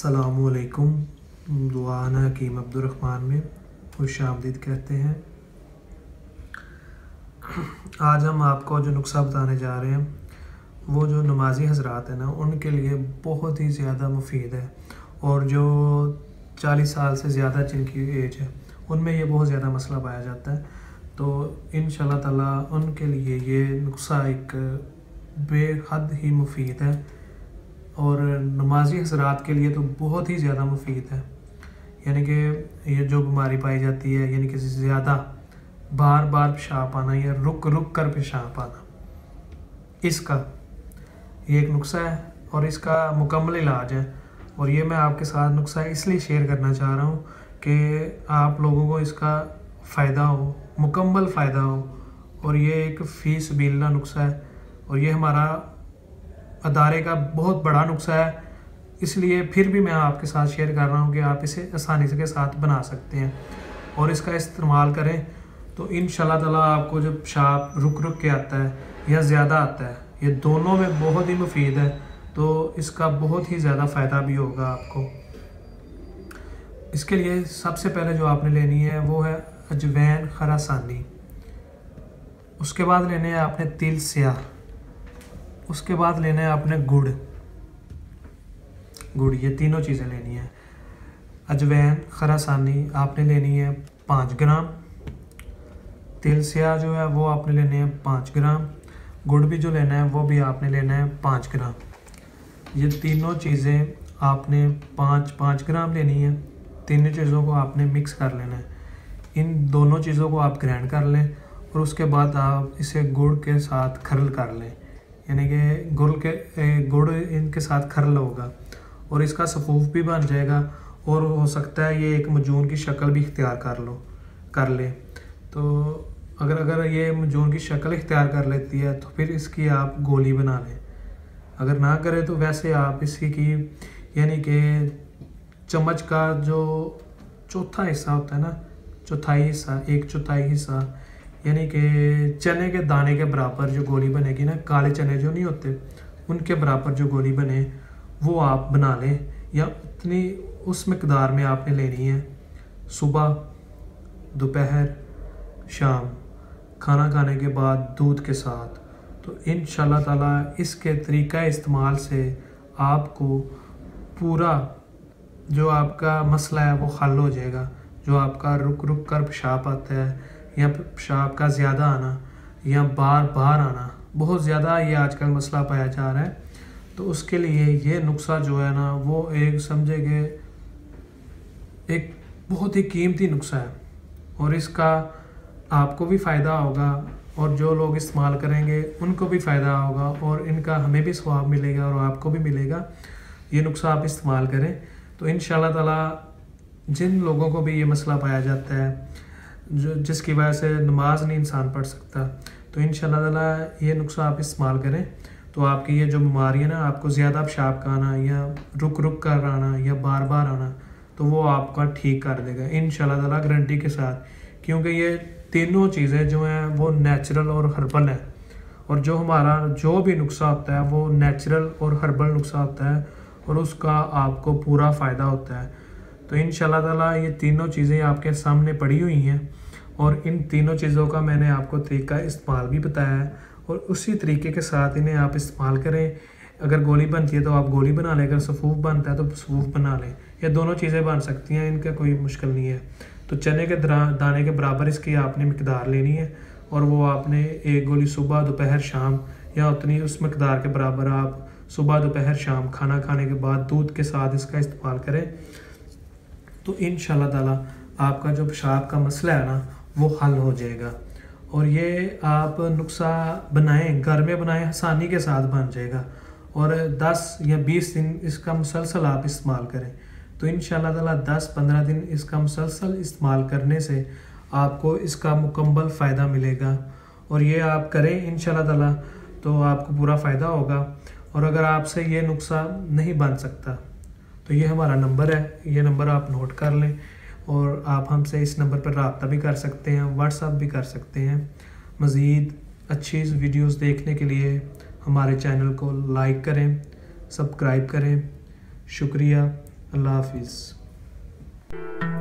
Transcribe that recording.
अस्सलामुअलैकुम। दुआना हकीम अब्दुर्रहमान में खुश आमदीद कहते हैं। आज हम आपको जो नुस्खा बताने जा रहे हैं वो जो नमाजी हजरात हैं ना, उनके लिए बहुत ही ज़्यादा मुफीद है। और जो 40 साल से ज़्यादा जिनकी एज है उनमें ये बहुत ज़्यादा मसला पाया जाता है। तो इंशाल्लाह ताला उनके लिए ये नुस्खा एक बेहद ही मुफीद है और नमाजी हजरात के लिए तो बहुत ही ज़्यादा मुफीद है। यानी कि ये जो बीमारी पाई जाती है, यानी कि ज़्यादा बार बार पेशाब आना या रुक रुक कर पेशाब आना, इसका ये एक नुस्खा है और इसका मुकम्मल इलाज है। और ये मैं आपके साथ नुस्खा इसलिए शेयर करना चाह रहा हूँ कि आप लोगों को इसका फ़ायदा हो, मुकम्मल फ़ायदा हो। और ये एक फ़ीस बिल्ला नुस्खा है और ये हमारा अदारे का बहुत बड़ा नुस्खा है, इसलिए फिर भी मैं आपके साथ शेयर कर रहा हूँ कि आप इसे आसानी से के साथ बना सकते हैं और इसका इस्तेमाल करें तो इंशाल्लाह ताला आपको जब पेशाब रुक रुक के आता है या ज़्यादा आता है, ये दोनों में बहुत ही मुफीद है, तो इसका बहुत ही ज़्यादा फ़ायदा भी होगा आपको। इसके लिए सबसे पहले जो आपने लेनी है वो है अजवैन खरासानी, उसके बाद लेने हैं आपने तिल स्याह, उसके बाद लेना है आपने गुड़, ये तीनों चीज़ें लेनी है। अजवैन खरासानी आपने लेनी है 5 ग्राम, तिल स्याह जो है वो आपने लेने हैं 5 ग्राम, गुड़ भी जो लेना है वो भी आपने लेना है 5 ग्राम। ये तीनों चीज़ें आपने 5-5 ग्राम लेनी है। तीनों चीज़ों को आपने मिक्स कर लेना है। इन दोनों चीज़ों को आप ग्राइंड कर लें और उसके बाद आप इसे गुड़ के साथ खरल कर लें, यानी कि गुड़ इनके साथ खरल होगा और इसका सफूफ भी बन जाएगा और हो सकता है ये एक मजून की शक्ल भी इख्तियार कर ले। तो अगर ये मजून की शक्ल इख्तियार कर लेती है तो फिर इसकी आप गोली बना लें। अगर ना करें तो वैसे आप इसकी यानी कि चम्मच का जो चौथा हिस्सा होता है ना, चौथाई हिस्सा, 1/4 हिस्सा, यानी कि चने के दाने के बराबर जो गोली बनेगी ना, काले चने जो नहीं होते उनके बराबर जो गोली बने वो आप बना लें, या उतनी उस मकदार में आपने लेनी है। सुबह, दोपहर, शाम, खाना खाने के बाद दूध के साथ। तो इंशाल्लाह ताला इसके तरीक़ा इस्तेमाल से आपको पूरा जो आपका मसला है वो हल हो जाएगा। जो आपका रुक रुक कर पेशाब आता है या पेशाब का ज़्यादा आना या बार बार आना, बहुत ज़्यादा ये आजकल मसला पाया जा रहा है, तो उसके लिए ये नुस्खा जो है ना वो एक समझे कि एक बहुत ही कीमती नुस्खा है और इसका आपको भी फ़ायदा होगा और जो लोग इस्तेमाल करेंगे उनको भी फ़ायदा होगा और इनका हमें भी सवाब मिलेगा और आपको भी मिलेगा। ये नुस्खा आप इस्तेमाल करें तो इंशाल्लाह ताला जिन लोगों को भी ये मसला पाया जाता है, जो जिसकी वजह से नमाज नहीं इंसान पढ़ सकता, तो इंशाल्लाह ताला ये नुस्खा आप इस्तेमाल करें तो आपकी ये जो बीमारी है ना, आपको ज़्यादा पेशाब का आना या रुक रुक कर आना या बार बार आना, तो वो आपका ठीक कर देगा इंशाल्लाह ताला, गारंटी के साथ। क्योंकि ये तीनों चीज़ें जो हैं वो नेचुरल और हर्बल हैं और जो हमारा जो भी नुस्खा होता है वो नेचुरल और हर्बल नुस्खा होता है और उसका आपको पूरा फ़ायदा होता है। तो इंशाल्लाह ताला ये तीनों चीज़ें आपके सामने पड़ी हुई हैं और इन तीनों चीज़ों का मैंने आपको तरीका इस्तेमाल भी बताया है और उसी तरीके के साथ इन्हें आप इस्तेमाल करें। अगर गोली बनती है तो आप गोली बना लें, अगर सफूफ बनता है तो सफूफ बना लें, ये दोनों चीज़ें बन सकती हैं, इनका कोई मुश्किल नहीं है। तो चने के दाने के बराबर इसकी आपने मकदार लेनी है और वो आपने एक गोली सुबह, दोपहर, शाम, या उतनी उस मकदार के बराबर आप सुबह, दोपहर, शाम खाना खाने के बाद दूध के साथ इसका इस्तेमाल करें तो इंशाल्लाह ताला आपका जो पेशाब का मसला है ना वो हल हो जाएगा। और ये आप नुस्खा बनाएं, घर में बनाएं, आसानी के साथ बन जाएगा और 10 या 20 दिन इसका मुसलसल आप इस्तेमाल करें तो इंशाल्लाह ताला 10-15 दिन इसका मुसलसल इस्तेमाल करने से आपको इसका मुकम्मल फ़ायदा मिलेगा। और ये आप करें इंशाल्लाह ताला तो आपको पूरा फ़ायदा होगा। और अगर आपसे ये नुस्खा नहीं बन सकता तो ये हमारा नंबर है, ये नंबर आप नोट कर लें और आप हमसे इस नंबर पर रब्ता भी कर सकते हैं, व्हाट्सअप भी कर सकते हैं। मज़ीद अच्छी वीडियोस देखने के लिए हमारे चैनल को लाइक करें, सब्सक्राइब करें। शुक्रिया। अल्लाह हाफिज़।